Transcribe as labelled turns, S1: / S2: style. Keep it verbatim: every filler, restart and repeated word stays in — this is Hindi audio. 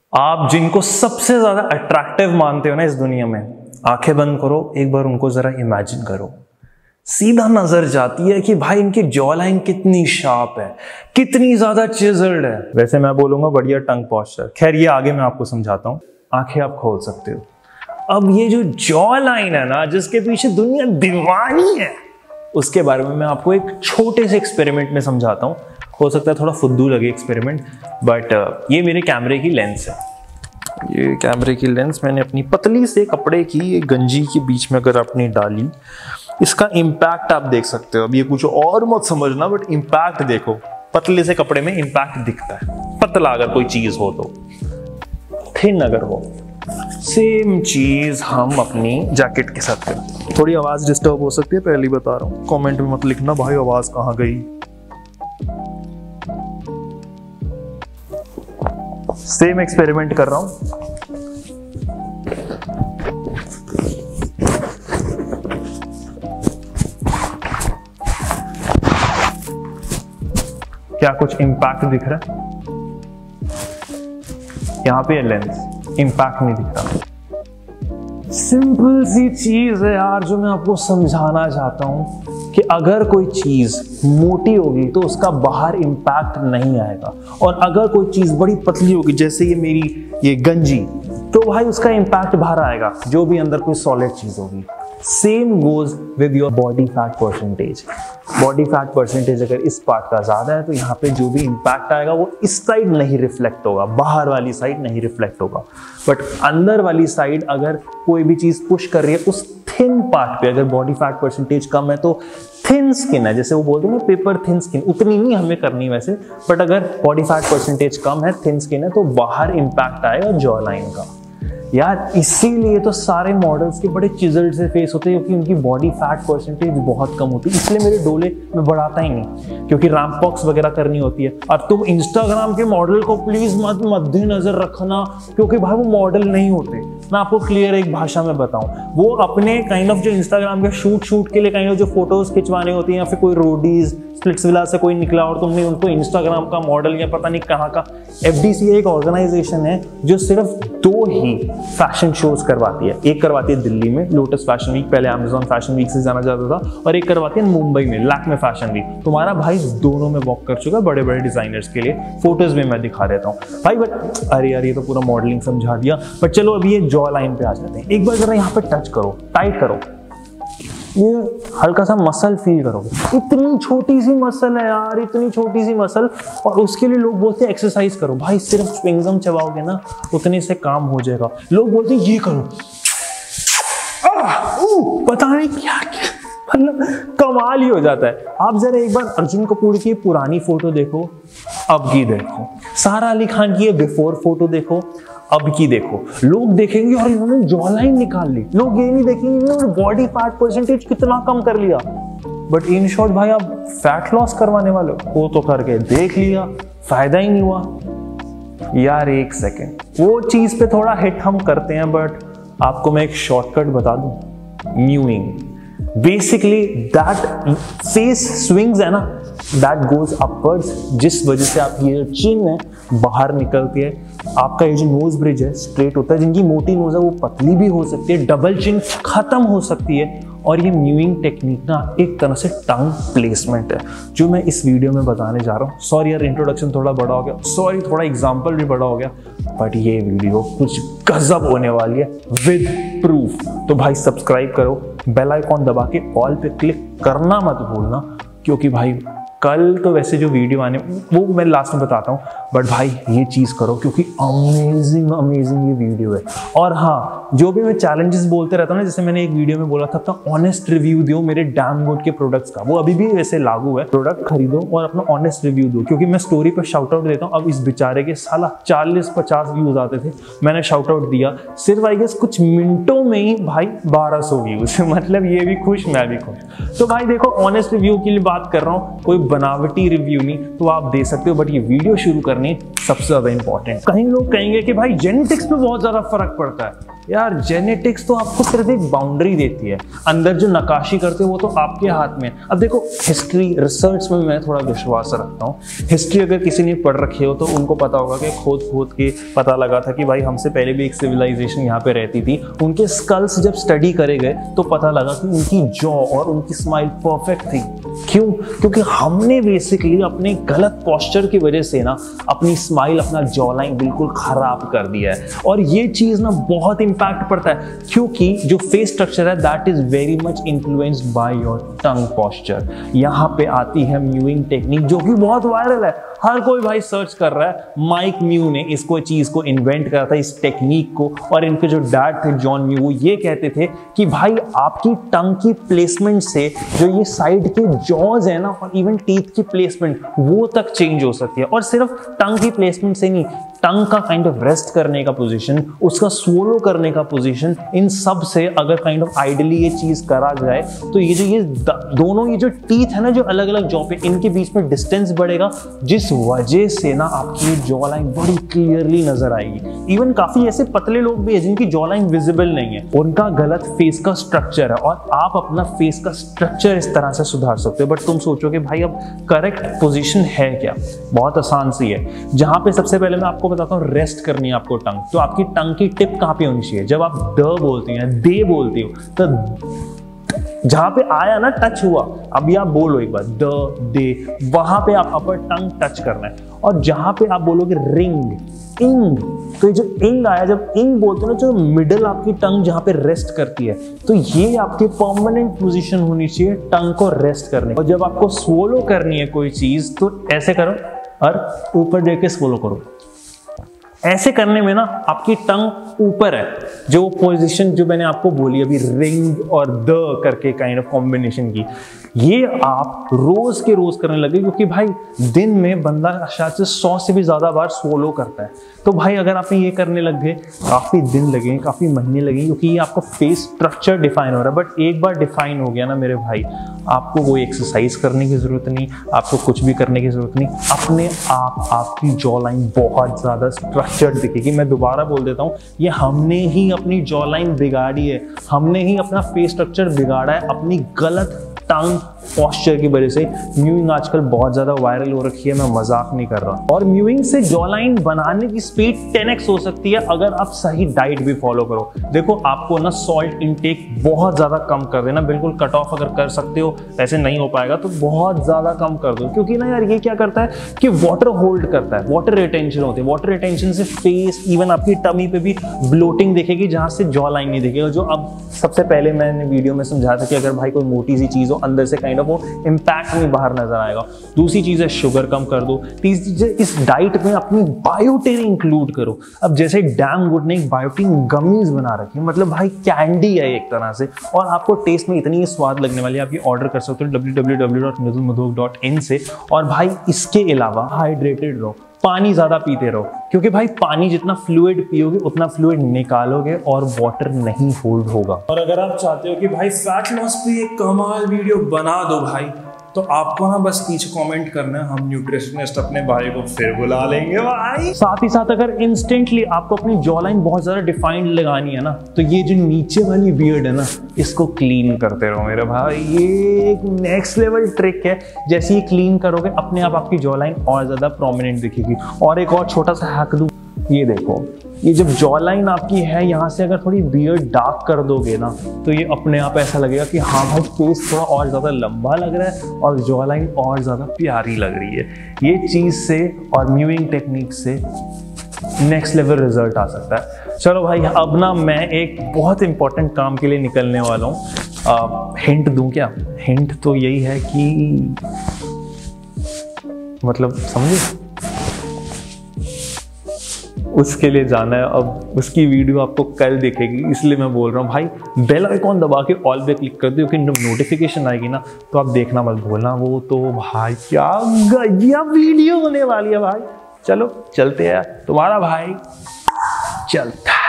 S1: आप जिनको सबसे ज्यादा अट्रैक्टिव मानते हो ना इस दुनिया में, आंखें बंद करो, एक बार उनको जरा इमेजिन करो। सीधा नजर जाती है कि भाई इनकी जॉ लाइन कितनी शार्प है, कितनी ज्यादा चिजल्ड है। वैसे मैं बोलूंगा बढ़िया टंग पॉस्चर, खैर ये आगे मैं आपको समझाता हूँ। आंखें आप खोल सकते हो। अब ये जो जॉ लाइन है ना, जिसके पीछे दुनिया दीवानी है, उसके बारे में मैं आपको एक छोटे से एक्सपेरिमेंट में समझाता हूँ। हो सकता है थोड़ा फुद्दू लगे एक्सपेरिमेंट, बट ये मेरे कैमरे की लेंस है। ये कैमरे की लेंस मैंने अपनी पतली से कपड़े की गंजी के बीच में अगर अपनी डाली, इसका इम्पैक्ट आप देख सकते हो। अब ये कुछ और मत समझना, बट इम्पैक्ट देखो। पतले से कपड़े में इम्पैक्ट दिखता है। पतला अगर कोई चीज हो तो, थिन अगर हो। सेम चीज हम अपनी जैकेट के साथ करते हैं। थोड़ी आवाज डिस्टर्ब हो सकती है, पहले ही बता रहा हूँ। कमेंट में मत लिखना भाई आवाज कहाँ गई। सेम एक्सपेरिमेंट कर रहा हूं। क्या कुछ इंपैक्ट दिख रहा है? यहां पे लेंस, इंपैक्ट नहीं दिख रहा। सिंपल सी चीज है यार, जो मैं आपको समझाना चाहता हूं कि अगर कोई चीज मोटी होगी तो उसका बाहर इंपैक्ट नहीं आएगा, और अगर कोई चीज बड़ी पतली होगी, जैसे ये मेरी ये गंजी, तो भाई उसका इंपैक्ट बाहर आएगा, जो भी अंदर कोई सॉलिड चीज होगी। Same goes with your body fat percentage. Body fat percentage अगर इस पार्ट का ज्यादा है तो यहाँ पे जो भी इंपैक्ट आएगा वो इस साइड नहीं रिफ्लेक्ट होगा, बाहर वाली साइड नहीं रिफ्लेक्ट होगा। बट अंदर वाली साइड अगर कोई भी चीज पुश कर रही है, उस थिन पार्ट पे अगर बॉडी फैट परसेंटेज कम है तो थिन स्किन है, जैसे वो बोलते हैं ना पेपर थिन स्किन, उतनी नहीं हमें करनी वैसे, बट अगर बॉडी फैट परसेंटेज कम है, थिन स्किन है, तो बाहर इंपैक्ट आएगा जॉ लाइन का। यार इसीलिए तो सारे मॉडल्स के बड़े चिजल्ड से फेस होते हैं, क्योंकि उनकी बॉडी फैट परसेंटेज बहुत कम होती है। इसलिए मेरे डोले में बढ़ाता ही नहीं, क्योंकि रैंप वॉक्स वगैरह करनी होती है। और तुम इंस्टाग्राम के मॉडल को प्लीज मत मद्देनजर रखना, क्योंकि भाई वो मॉडल नहीं होते। मैं आपको क्लियर एक भाषा में बताऊं, वो अपने काइंड ऑफ जो इंस्टाग्राम के शूट शूट के लिए काइंड ऑफ जो फोटोज खिंचवाने होती हैं, या फिर कोई रोडीज स्प्लिट्सविला से कोई निकला और तुमने उनको इंस्टाग्राम का मॉडल या पता नहीं कहाँ का। एफडीसी एक ऑर्गेनाइजेशन है जो सिर्फ दो ही फैशन शोज करवाती है। एक करवाती है दिल्ली में लोटस फैशन वीक, पहले अमेजॉन फैशन वीक से जाना जाता था, और एक करवाती है मुंबई में लैक्मे फैशन वीक। तुम्हारा भाई दोनों में वॉक कर चुका है, बड़े बड़े डिजाइनर्स के लिए। फोटोज में मैं दिखा देता हूँ भाई। बट अरे यार ये तो पूरा मॉडलिंग समझा दिया। बट चलो अभी ये जॉ लाइन पे आ जाते हैं। एक बार जरा यहाँ पे टच करो, टाइट करो, ये हल्का सा मसल फील करोगे। इतनी छोटी सी मसल है यार, इतनी छोटी सी मसल, और उसके लिए लोग बोलते हैं एक्सरसाइज करो। भाई सिर्फ च्युइंगम चबाओगे ना, उतने से काम हो जाएगा। लोग बोलते हैं ये करो, आ, ऊ, पता नहीं क्या क्या, मतलब कमाल ही हो जाता है। आप जरा एक बार अर्जुन कपूर की पुरानी फोटो देखो, अब की देखो, सारा अली खान की बिफोर फोटो देखो, अब की देखो। लोग देखेंगे और इन्होंने जॉ लाइन निकाल ली। लोग ये नहीं देखेंगे इन्होंने बॉडी फैट परसेंटेज कितना कम कर लिया। बट इन शॉर्ट भाई आप फैट लॉस करवाने वाले हो तो करके देख लिया, फायदा ही नहीं हुआ। यार एक सेकेंड, वो चीज पे थोड़ा हिट हम करते हैं, बट आपको मैं एक शॉर्टकट बता दूं, mewing. Basically that face swings है ना, दैट गोज अपवर्ड्स, जिस वजह से आप ये चिन है बाहर निकलती है। आपका ये जो नोज ब्रिज है स्ट्रेट होता है। जिनकी मोटी नोज है वो पतली भी हो सकती है, डबल चिन खत्म हो सकती है। और ये म्यूइंग टेक्निक ना एक तरह से टंग प्लेसमेंट है, जो मैं इस वीडियो में बताने जा रहा हूँ। सॉरी यार इंट्रोडक्शन थोड़ा बड़ा हो गया, सॉरी थोड़ा एग्जाम्पल भी बड़ा हो गया, बट ये वीडियो कुछ गजब होने वाली है विद प्रूफ। तो भाई सब्सक्राइब करो, बेल आइकॉन दबा के ऑल पे क्लिक करना मत भूलना, क्योंकि भाई कल तो वैसे जो वीडियो आने वो मैं लास्ट में बताता हूँ, बट भाई ये चीज़ करो क्योंकि अमेजिंग अमेजिंग ये वीडियो है। और हाँ, जो भी मैं चैलेंजेस बोलते रहता हूँ ना, जैसे मैंने एक वीडियो में बोला था तो ऑनेस्ट रिव्यू दो मेरे डैम गुड के प्रोडक्ट्स का, वो अभी भी वैसे लागू है। प्रोडक्ट खरीदो और अपना ऑनेस्ट रिव्यू दो, क्योंकि मैं स्टोरी पर शाउट आउट देता हूँ। अब इस बेचारे के साला चालीस पचास व्यूज आते थे, मैंने शाउट आउट दिया सिर्फ आई गेस कुछ मिनटों में ही भाई बारह सौ व्यूज मतलब ये भी खुश मैं भी खुश। तो भाई देखो, ऑनेस्ट रिव्यू के लिए बात कर रहा हूँ, कोई बनावटी रिव्यू नहीं, तो आप दे सकते हो, बट ये वीडियो शुरू करने सबसे ज्यादा इंपॉर्टेंट। कहीं लोग कहेंगे कि भाई जेनेटिक्स पे बहुत ज्यादा फर्क पड़ता है। यार जेनेटिक्स तो आपको सिर्फ एक बाउंड्री देती है, अंदर जो नक्काशी करते हो वो तो आपके हाथ में है। अब देखो हिस्ट्री रिसर्च में मैं थोड़ा विश्वास रखता हूँ। हिस्ट्री अगर किसी ने पढ़ रखी हो तो उनको पता होगा कि खोद खोद के पता लगा था कि भाई हमसे पहले भी एक सिविलाइजेशन यहाँ पे रहती थी। उनके स्कल्स जब स्टडी करे गए तो पता लगा कि उनकी जॉ और उनकी स्माइल परफेक्ट थी। क्यों? क्योंकि हमने बेसिकली अपने गलत पोस्चर की वजह से ना अपनी स्माइल, अपना जॉ लाइन बिल्कुल खराब कर दिया है। और ये चीज ना बहुत इंपैक्ट पड़ता है, क्योंकि जो फेस स्ट्रक्चर है that is very much influenced by your tongue posture. यहाँ पे आती है म्यूइंग टेक्निक, जो कि बहुत वायरल है, हर कोई भाई सर्च कर रहा है। माइक म्यू ने इसको चीज को इन्वेंट करा था, इस टेक्निक को। और इनके जो डैड थे जॉन म्यू, वो ये कहते थे कि भाई आपकी टंग की प्लेसमेंट से जो ये साइड के जॉज है ना, और इवन टीथ की प्लेसमेंट वो तक चेंज हो सकती है। और सिर्फ टंग की प्लेसमेंट से नहीं, टंग का काइंड ऑफ रेस्ट करने का पोजीशन, उसका स्वोलो करने का पोजीशन, इन सब से अगर काइंड ऑफ आइडियली ये चीज करा जाए तो ये जो ये दोनों ये जो टीथ है ना, जो अलग अलग जॉ पे, इनके बीच में डिस्टेंस बढ़ेगा, जिस वजह से ना आपकी जॉ लाइन बड़ी क्लियरली नजर आएगी। इवन काफी ऐसे पतले लोग भी हैं जिनकी जॉ लाइन विजिबल नहीं है, उनका गलत फेस का स्ट्रक्चर है, और आप अपना फेस का स्ट्रक्चर इस तरह से सुधार सकते हो। बट तुम सोचोगे भाई अब करेक्ट पोजीशन है क्या? बहुत आसान सी है। जहां पे सबसे पहले मैं आपको बताता हूँ रेस्ट करनी है आपको टंग, तो आपकी टंग की टिप कहाँ पे होनी चाहिए? जब आप ड बोलती हैं, दे बोलती हो, तो जहां पे आया ना, टच हुआ, अभी आप बोलो एक बार द दे, वहां पे आप अपर टंग टच करना है। और जहां पे आप बोलोगे रिंग, इंग, तो ये जो इंग आया, जब इंग बोलते हो ना, जो मिडल आपकी टंग जहां पे रेस्ट करती है, तो ये आपकी परमानेंट पोजीशन होनी चाहिए टंग को रेस्ट करने। और जब आपको स्वोलो करनी है कोई चीज, तो ऐसे करो और ऊपर देख के स्वोलो करो। ऐसे करने में ना आपकी टंग ऊपर है, जो पोजीशन जो मैंने आपको बोली अभी, रिंग और द करके काइंड ऑफ कॉम्बिनेशन की, ये आप रोज के रोज करने लगे। क्योंकि भाई दिन में बंदा शायद से सौ से भी ज्यादा बार स्वोलो करता है, तो भाई अगर आपने ये करने लग गए, काफी दिन लगेंगे, काफी महीने लगेंगे, क्योंकि ये आपका फेस स्ट्रक्चर डिफाइन हो रहा है। बट एक बार डिफाइन हो गया ना मेरे भाई, आपको कोई एक्सरसाइज करने की जरूरत नहीं, आपको कुछ भी करने की जरूरत नहीं, अपने आप आपकी जॉ लाइन बहुत ज्यादा स्ट्रक्चर्ड दिखेगी। मैं दोबारा बोल देता हूँ, ये हमने ही अपनी जॉ लाइन बिगाड़ी है, हमने ही अपना फेस स्ट्रक्चर बिगाड़ा है अपनी गलत टंग पोस्चर की वजह से। म्यूइंग आजकल बहुत ज्यादा वायरल हो रखी है, मैं मजाक नहीं कर रहा। और म्यूइंग से जॉ लाइन बनाने की स्पीड टेन एक्स हो सकती है अगर आप सही डाइट भी फॉलो करो। देखो आपको ना सॉल्ट इनटेक बहुत ज्यादा कम कर देना, बिल्कुल कट ऑफ अगर कर सकते हो, ऐसे नहीं हो पाएगा तो बहुत ज्यादा कम कर दो। क्योंकि ना यार ये क्या करता है कि वाटर होल्ड करता है, वाटर रिटेंशन होती है। वाटर रिटेंशन से फेस, इवन आपकी टमी पे भी ब्लोटिंग दिखेगी, जहां से जॉ लाइन नहीं दिखेगा। जो अब सबसे पहले मैंने वीडियो में समझाया था कि अगर भाई कोई मोटी सी चीज हो, अंदर से काइंड ऑफ वो इंपैक्ट में बाहर नजर आएगा। दूसरी चीज है शुगर कम कर दो। तीसरी चीज है इस डाइट में अपनी बायोटिन इंक्लूड करो। अब जैसे डैम गुड ने एक बायोटिन गमीज बना रखी है, मतलब भाई कैंडी है एक तरह से, और आपको टेस्ट में इतनी स्वाद लगने वाली है। आप ये ऑर्डर कर सकते हो W W W dot Mridul Madhok dot in से। और भाई इसके अलावा हाइड्रेटेड रहो, पानी ज्यादा पीते रहो, क्योंकि भाई पानी जितना फ्लूइड पियोगे उतना फ्लूइड निकालोगे और वाटर नहीं होल्ड होगा। और अगर आप चाहते हो कि भाई फैट लॉस पे एक कमाल वीडियो बना दो भाई, तो आपको ना बस पीछे कमेंट करना है, हम न्यूट्रिशनिस्ट अपने भाई को फिर बुला लेंगे भाई। साथ ही साथ अगर इंस्टेंटली आपको अपनी जॉ लाइन बहुत ज्यादा डिफाइंड लगानी है ना, तो ये जो नीचे वाली बियर्ड है ना, इसको क्लीन करते रहो मेरे भाई। ये एक नेक्स्ट लेवल ट्रिक है, जैसे ही क्लीन करोगे अपने आप आपकी जॉ लाइन और ज्यादा प्रोमिनेंट दिखेगी। और एक और छोटा सा हैक दूं, ये देखो, ये जब जॉ लाइन आपकी है, यहाँ से अगर थोड़ी बियर्ड डार्क कर दोगे ना, तो ये अपने आप ऐसा लगेगा कि हाँ भाई फेस थोड़ा और ज़्यादा लंबा लग रहा है और जॉ लाइन और ज़्यादा प्यारी लग रही है। ये चीज़ से और म्यूइंग टेक्निक से नेक्स्ट लेवल रिजल्ट आ सकता है। चलो भाई, अब ना मैं एक बहुत इंपॉर्टेंट काम के लिए निकलने वाला हूँ। हिंट दूँ क्या? हिंट तो यही है कि मतलब समझे, उसके लिए जाना है। अब उसकी वीडियो आपको कल दिखेगी, इसलिए मैं बोल रहा हूँ भाई बेल आइकॉन दबा के ऑल पे क्लिक कर दो, क्योंकि जब नोटिफिकेशन आएगी ना तो आप देखना मत भूलना। वो तो भाई क्या गजब वीडियो होने वाली है भाई। चलो चलते हैं, तुम्हारा भाई चलता।